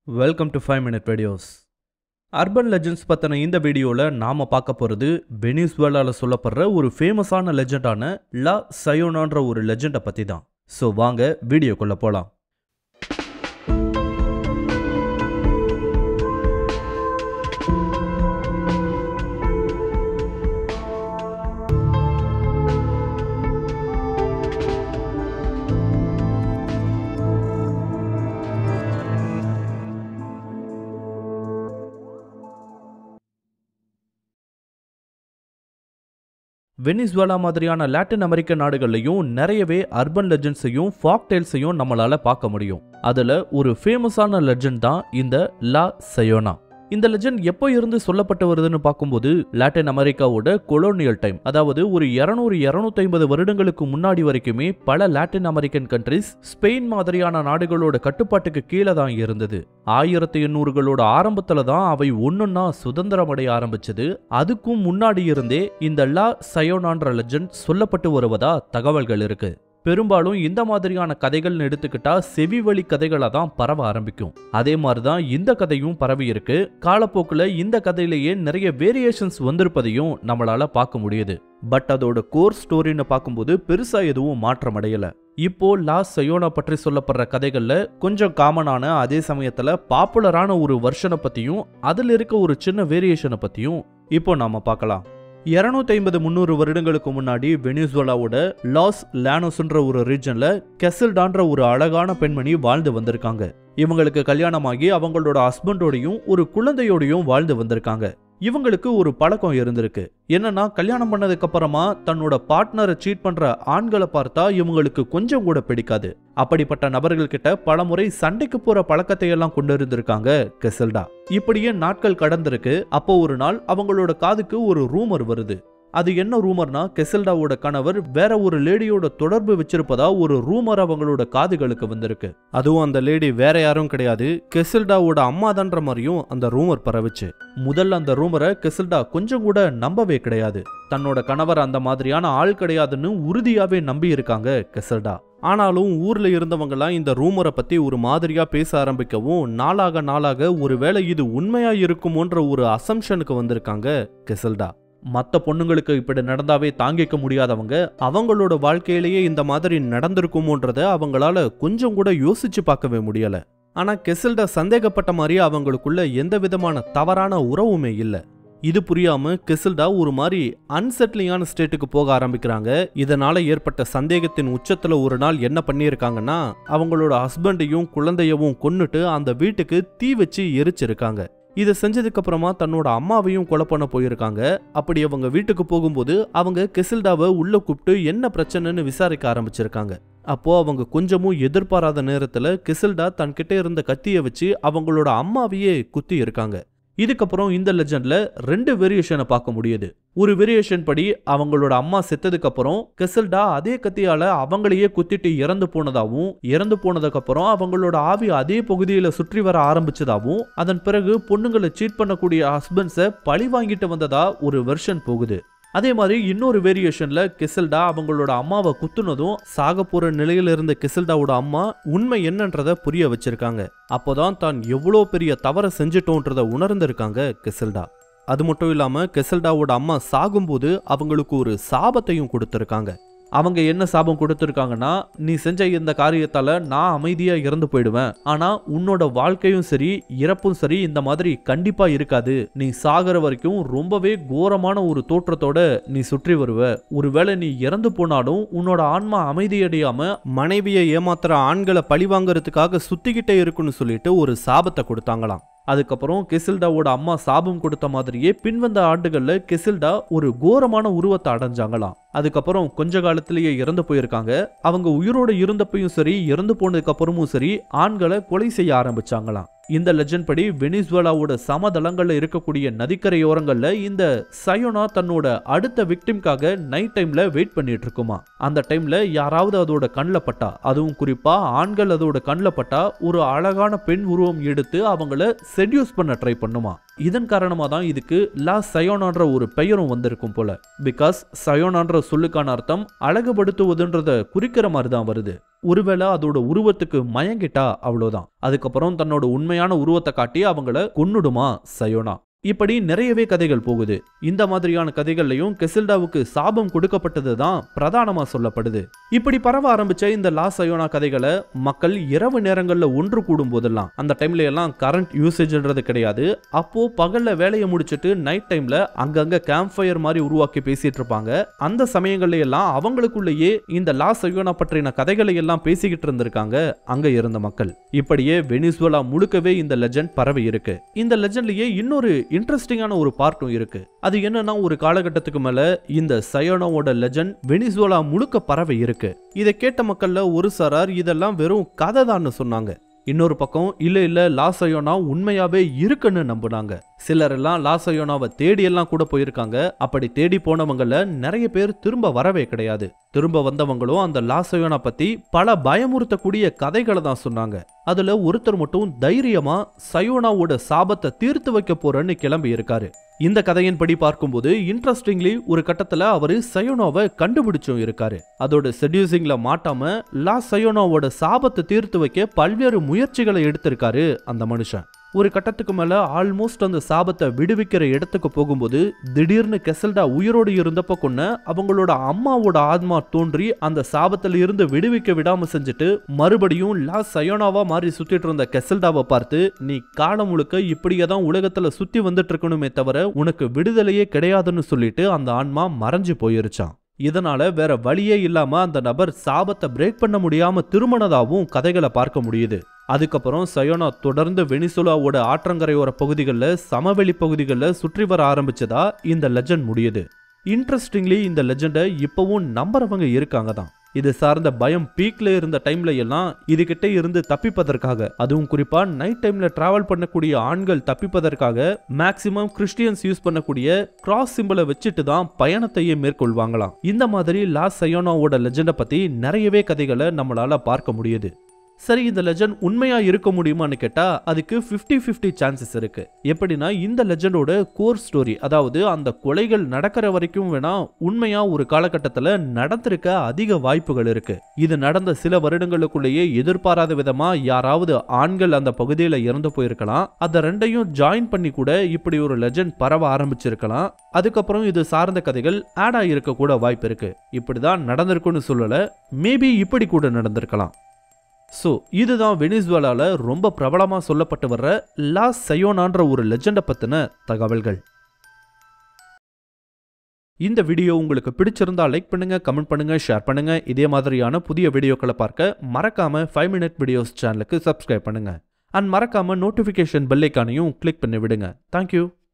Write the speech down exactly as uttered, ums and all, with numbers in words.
Welcome to five minute videos. Urban Legends பத்தின இந்த வீடியோல நாம பார்க்க போறது வெனிசுவேலால சொல்லப்படுற ஒரு ஃபேமஸான லெஜெண்டான லா சயோனான்ற ஒரு லெஜெண்ட பத்தி தான். சோ வாங்க வீடியோக்குள்ள போலாம். வெனிசுவேலா மாதிரியான லாட்டின் அமெரிக்க நாடுகள்லையும் நிறையவே அர்பன் லெஜெண்ட்ஸையும் ஃபாக் டேல்ஸையும் நம்மளால பார்க்க முடியும். அதுல ஒரு ஃபேமஸான லெஜெண்ட் தான் இந்த லா சயோனா. இந்த லெஜெண்ட் எப்போ இருந்து சொல்லப்பட்டு வருதுன்னு பார்க்கும்போது லாட்டின் அமெரிக்காவோட கொலோனியல் டைம், அதாவது ஒரு இருநூறு இருநூத்தி ஐம்பது வருடங்களுக்கு முன்னாடி வரைக்குமே பல லாட்டின் அமெரிக்கன் கண்ட்ரிஸ் ஸ்பெயின் மாதிரியான நாடுகளோட கட்டுப்பாட்டுக்கு கீழே தான் இருந்தது. ஆயிரத்தி எண்ணூறுகளோட ஆரம்பத்துல தான் அவை ஒன்னொன்னா சுதந்திரம் அடைய ஆரம்பிச்சது. அதுக்கும் முன்னாடி இருந்தே இந்த லா சயோனான்ற லெஜெண்ட் சொல்லப்பட்டு வருவதா தகவல்கள் இருக்கு. பெரும்பாலும் இந்த மாதிரியான கதைகள்னு எடுத்துக்கிட்டா செவி வழி கதைகளை தான் பரவ ஆரம்பிக்கும். அதே மாதிரிதான் இந்த கதையும் பரவி இருக்கு. காலப்போக்குல இந்த கதையிலேயே நிறைய வேரியேஷன்ஸ் வந்திருப்பதையும் நம்மளால பார்க்க முடியுது. பட் அதோட கோர் ஸ்டோரின்னு பார்க்கும்போது பெருசா எதுவும் மாற்றம் அடையல. இப்போ லா சயோனா பற்றி சொல்லப்படுற கதைகள்ல கொஞ்சம் காமனான, அதே சமயத்துல பாப்புலரான ஒரு வெர்ஷனை பத்தியும் அதுல இருக்க ஒரு சின்ன வேரியேஷனை பத்தியும் இப்போ நாம பார்க்கலாம். இருநூத்தி ஐம்பது முன்னூறு வருடங்களுக்கு முன்னாடி வெனிசுவேலாவோட லாஸ் லானோஸ்ன்ற ஒரு ரீஜன்ல கெசில்டான்ற ஒரு அழகான பெண்மணி வாழ்ந்து வந்திருக்காங்க. இவங்களுக்கு கல்யாணமாகி அவங்களோட ஹஸ்பண்டோடையும் ஒரு குழந்தையோடையும் வாழ்ந்து வந்திருக்காங்க. இவங்களுக்கு ஒரு பழக்கம் இருந்திருக்கு. என்னன்னா, கல்யாணம் பண்ணதுக்கு அப்புறமா தன்னோட பார்ட்னரை சீட் பண்ற ஆண்களை பார்த்தா இவங்களுக்கு கொஞ்சம் கூட பிடிக்காது. அப்படிப்பட்ட நபர்கள் கிட்ட பலமுறை சண்டைக்கு போற பழக்கத்தை எல்லாம் கொண்டு இருந்திருக்காங்க கெசில்டா. இப்படியே நாட்கள் கடந்திருக்கு. அப்போ ஒரு நாள் அவங்களோட காதுக்கு ஒரு ரூமர் வருது. அது என்ன ரூமர்னா, கெசில்டாவோட கணவர் வேற ஒரு லேடியோட தொடர்பு வச்சிருப்பதா ஒரு ரூமர் அவங்களோட காதுகளுக்கு வந்திருக்கு. அதுவும் அந்த லேடி வேற யாரும் கிடையாது, கெசில்டாவோட அம்மாதான்ற மாதிரியும் அந்த ரூமர் பரவுச்சு. முதல்ல அந்த ரூமரை கெசில்டா கொஞ்சம் கூட நம்பவே கிடையாது. தன்னோட கணவர் அந்த மாதிரியான ஆள் கிடையாதுன்னு உறுதியாவே நம்பி இருக்காங்க கெசில்டா. ஆனாலும் ஊர்ல இருந்தவங்க எல்லாம் இந்த ரூமரை பத்தி ஒரு மாதிரியா பேச ஆரம்பிக்கவும் நாளாக நாளாக ஒருவேளை இது உண்மையா இருக்குமோன்ற ஒரு அசம்ஷனுக்கு வந்திருக்காங்க கெசில்டா. மற்ற பொண்ணுங்களுக்கு இப்படி நடந்தாவே தாங்கிக்க முடியாதவங்க அவங்களோட வாழ்க்கையிலேயே இந்த மாதிரி நடந்திருக்குமோன்றத அவங்களால கொஞ்சம் கூட யோசிச்சு பார்க்கவே முடியல. ஆனா கெசில்டா சந்தேகப்பட்ட மாதிரி அவங்களுக்குள்ள எந்த விதமான தவறான உறவுமே இல்லை. இது புரியாம கெசில்டா ஒரு மாதிரி அன்செட்லிங்கான ஸ்டேட்டுக்கு போக ஆரம்பிக்கிறாங்க. இதனால ஏற்பட்ட சந்தேகத்தின் உச்சத்துல ஒரு நாள் என்ன பண்ணியிருக்காங்கன்னா, அவங்களோட ஹஸ்பண்டையும் குழந்தையவும் கொன்னுட்டு அந்த வீட்டுக்கு தீ வச்சு எரிச்சிருக்காங்க. இதை செஞ்சதுக்கு அப்புறமா தன்னோட அம்மாவையும் கொலை பண்ண போயிருக்காங்க. அப்படி அவங்க வீட்டுக்கு போகும்போது அவங்க கெசில்டாவை உள்ள கூப்பிட்டு என்ன பிரச்சனைன்னு விசாரிக்க ஆரம்பிச்சிருக்காங்க. அப்போ அவங்க கொஞ்சமும் எதிர்பாராத நேரத்துல கெசில்டா தன்கிட்ட இருந்த கத்தியை வச்சு அவங்களோட அம்மாவையே குத்தி இருக்காங்க. இதுக்கப்புறம் இந்த லெஜெண்ட்ல ரெண்டு வேரியேஷனை பார்க்க முடியுது. ஒரு வேரியேஷன் படி அவங்களோட அம்மா செத்ததுக்கு அப்புறம் கெசில்டா அதே கத்தியால அவங்களையே குத்திட்டு இறந்து போனதாவும், இறந்து போனதுக்கு அப்புறம் அவங்களோட ஆவி அதே பகுதியில சுற்றி வர ஆரம்பிச்சதாவும், அதன் பிறகு பொண்ணுங்களை சீட் பண்ணக்கூடிய ஹஸ்பண்ட்ஸை பழி வாங்கிட்டு வந்ததா ஒரு வெர்ஷன் போகுது. அதே மாதிரி இன்னொரு வேரியேஷன்ல கெசில்டா அவங்களோட அம்மாவை குத்துனதும் சாக போற நிலையில இருந்த கெசில்டாவோட அம்மா உண்மை என்னன்றத புரிய வச்சிருக்காங்க. அப்போதான் தான் எவ்வளோ பெரிய தவறை செஞ்சிட்டோன்றத உணர்ந்திருக்காங்க கெசில்டா. அது மட்டும் இல்லாம கெசில்டாவோட அம்மா சாகும்போது அவங்களுக்கு ஒரு சாபத்தையும் கொடுத்திருக்காங்க. அவங்க என்ன சாபம் கொடுத்திருக்காங்கன்னா, நீ செஞ்ச இந்த காரியத்தால நான் அமைதியா இறந்து போயிடுவேன், ஆனா உன்னோட வாழ்க்கையும் சரி இறப்பும் சரி இந்த மாதிரி கண்டிப்பா இருக்காது. நீ சாகிற வரைக்கும் ரொம்பவே கோரமான ஒரு தோற்றத்தோட நீ சுற்றி வருவ. ஒருவேளை நீ இறந்து போனாலும் உன்னோட ஆன்மா அமைதியடையாம மனைவியை ஏமாத்துற ஆண்களை பழி வாங்கறதுக்காக சுத்திக்கிட்டே இருக்குன்னு சொல்லிட்டு ஒரு சாபத்தை கொடுத்தாங்களாம். அதுக்கப்புறம் கெசில்டாவோட அம்மா சாபம் கொடுத்த மாதிரியே பின்வந்த ஆண்டுகள்ல கெசில்டா ஒரு கோரமான உருவத்தை அடைஞ்சாங்களாம். அதுக்கப்புறம் கொஞ்ச காலத்திலேயே இறந்து போயிருக்காங்க. அவங்க உயிரோட இருந்தப்பையும் சரி இறந்து போனதுக்கு அப்புறமும் சரி ஆண்களை கொலை செய்ய ஆரம்பிச்சாங்களாம். இந்த லெஜெண்ட் படி வெனிசுவேலாவோட சமதளங்கள்ல இருக்கக்கூடிய நதிக்கரையோரங்கள்ல இந்த சயோனா தன்னோட அடுத்த விக்டிம்காக நைட் டைம்ல வெயிட் பண்ணிட்டு இருக்குமா. அந்த டைம்ல யாராவது அதோட கண்ணில் பட்டா, அதுவும் குறிப்பா ஆண்கள் அதோட கண்ணில் பட்டா ஒரு அழகான பெண் உருவம் எடுத்து அவங்கள செட்யூஸ் பண்ண ட்ரை பண்ணுமா. இதன் காரணமா தான் இதுக்கு லா சயோனான்ற ஒரு பெயரும் வந்திருக்கும் போல. பிகாஸ் சயோனான்ற சொல்லுக்கான அர்த்தம் அழகுபடுத்துவதுன்றத குறிக்கிற மாதிரி தான் வருது. ஒருவேளை அதோட உருவத்துக்கு மயங்கிட்டா அவ்வளவுதான், அதுக்கப்புறம் தன்னோட உண்மையான உருவத்தை காட்டி அவங்கள கொன்னுடுமா சயோனா. இப்படி நிறையவே கதைகள் போகுது. இந்த மாதிரியான கதைகள்லையும் கெசில்டாவுக்கு சாபம் கொடுக்கப்பட்டது தான் பிரதானமா சொல்லப்படுது. இப்படி பரவ ஆரம்பிச்ச இந்த லா சயோனா கதைகளை மக்கள் இரவு நேரங்கள்ல ஒன்று கூடும் போதெல்லாம், அந்த டைம்ல எல்லாம் கரண்ட் யூசேஜ்ன்றது கிடையாது, அப்போ பகல்ல வேலையை முடிச்சிட்டு நைட் டைம்ல அங்கங்க கேம்ப் ஃபயர் மாதிரி உருவாக்கி பேசிட்டு இருப்பாங்க. அந்த சமயங்கள்ல எல்லாம் அவங்களுக்குள்ளேயே இந்த லா சயோனா பற்றின கதைகளை எல்லாம் பேசிக்கிட்டு இருந்திருக்காங்க அங்க இருந்த மக்கள். இப்படியே வெனிசுவேலா முழுக்கவே இந்த லெஜெண்ட் பரவி இருக்கு. இந்த லெஜெண்ட்லயே இன்னொரு இன்ட்ரெஸ்டிங்கான ஒரு பார்ட்டும் இருக்கு. அது என்னன்னா, ஒரு காலகட்டத்துக்கு மேல இந்த சயோனாவோட லெஜெண்ட் வெனிசுவேலா முழுக்க பரவி இருக்கு. இதை கேட்ட மக்கள்ல ஒரு சாரார் இதெல்லாம் வெறும் கதை தான் சொன்னாங்க. இன்னொரு பக்கம் இல்ல இல்ல லா சயோனா உண்மையாவே இருக்குன்னு நம்புனாங்க. சிலர் எல்லாம் லா சயோனாவை தேடி எல்லாம் கூட போயிருக்காங்க. அப்படி தேடி போனவங்கள நிறைய பேர் திரும்ப வரவே கிடையாது. திரும்ப வந்தவங்களும் அந்த லா சயோனா பத்தி பல பயமுறுத்தக்கூடிய கதைகளை தான் சொன்னாங்க. அதுல ஒருத்தர் மட்டும் தைரியமா சயோனாவோட சாபத்தை தீர்த்து வைக்க போறேன்னு கிளம்பி இருக்காரு. இந்த கதையின் படி பார்க்கும்போது இன்ட்ரெஸ்டிங்லி ஒரு கட்டத்துல அவரு சயோனாவை கண்டுபிடிச்சும் இருக்காரு. அதோட செடியூசிங்ல மாட்டாம லா சயோனாவோட சாபத்தை தீர்த்து வைக்க பல்வேறு முயற்சிகளை எடுத்திருக்காரு அந்த மனுஷன். ஒரு கட்டத்துக்கு மேல ஆல்மோஸ்ட் அந்த சாபத்தை விடுவிக்கிற இடத்துக்கு போகும்போது திடீர்னு கெசல்டா உயிரோடு இருந்தப்ப கொன்ன அவங்களோட அம்மாவோட ஆத்மா தோன்றி அந்த சாபத்துல இருந்து விடுவிக்க விடாம செஞ்சுட்டு மறுபடியும் லா சயோனாவா மாறி சுத்திட்டு இருந்த கெசல்டாவை பார்த்து, நீ காலம் முழுக்க இப்படியே தான் உலகத்துல சுத்தி வந்துட்டு இருக்கணுமே தவிர உனக்கு விடுதலையே கிடையாதுன்னு சொல்லிட்டு அந்த ஆன்மா மறைஞ்சு போயிருச்சான். இதனால வேற வழியே இல்லாம அந்த நபர் சாபத்தை பிரேக் பண்ண முடியாம திருமணதாவும் கதைகளை பார்க்க முடியுது. அதுக்கப்புறம் சயோனா தொடர்ந்து வெனிசுலாவோட ஆற்றங்கரையோர பகுதிகளில் சமவெளி பகுதிகளில் சுற்றி வர ஆரம்பிச்சதா இந்த லெஜெண்ட் முடியுது. இன்ட்ரெஸ்டிங்லி இந்த லெஜெண்டை இப்பவும் நம்புறவங்க இருக்காங்க தான். இது சார்ந்த பயம் பீக்ல இருந்த டைம்ல எல்லாம் இதுகிட்ட இருந்து தப்பிப்பதற்காக, அதுவும் குறிப்பா நைட் டைம்ல டிராவல் பண்ணக்கூடிய ஆண்கள் தப்பிப்பதற்காக மேக்சிமம் கிறிஸ்டியன்ஸ் யூஸ் பண்ணக்கூடிய கிராஸ் சிம்பிளை வச்சுட்டு தான் பயணத்தையே மேற்கொள்வாங்களாம். இந்த மாதிரி லா சயோனாவோட லெஜெண்டை பத்தி நிறையவே கதைகளை நம்மளால பார்க்க முடியுது. சரி, இந்த லெஜெண்ட் உண்மையா இருக்க முடியுமான்னு கேட்டா அதுக்கு பிப்டி பிப்டி சான்சஸ் இருக்கு. எப்படின்னா, இந்த லெஜெண்டோட கோர் ஸ்டோரி, அதாவது அந்த கொலைகள் நடக்கிற வரைக்கும் வேணா உண்மையா ஒரு காலகட்டத்துல நடந்திருக்க அதிக வாய்ப்புகள் இருக்கு. இது நடந்த சில வருடங்களுக்குள்ளேயே எதிர்பாராத விதமா யாராவது ஆண்கள் அந்த பகுதியில இறந்து போயிருக்கலாம். அதை ரெண்டையும் ஜாயின் பண்ணி கூட இப்படி ஒரு லெஜெண்ட் பரவ ஆரம்பிச்சிருக்கலாம். அதுக்கப்புறம் இது சார்ந்த கதைகள் ஆட் ஆகியிருக்க கூட வாய்ப்பு இருக்கு. இப்படிதான் நடந்திருக்குன்னு சொல்லல, மேபி இப்படி கூட நடந்திருக்கலாம். ஸோ இதுதான் வெனிசுவேலால ரொம்ப பிரபலமா சொல்லப்பட்டு வர்ற லா சயோனான்ற ஒரு லெஜெண்டை பத்தின தகவல்கள். இந்த வீடியோ உங்களுக்கு பிடிச்சிருந்தா லைக் பண்ணுங்க, கமெண்ட் பண்ணுங்க, ஷேர் பண்ணுங்க. இதே மாதிரியான புதிய வீடியோக்களை பார்க்க மறக்காம ஃபைவ் மினிட் வீடியோஸ் சேனலுக்கு சப்ஸ்கிரைப் பண்ணுங்க. அண்ட் மறக்காம நோட்டிஃபிகேஷன் பெல் ஐகானையும் கிளிக் பண்ணி விடுங்க. தேங்க்யூ.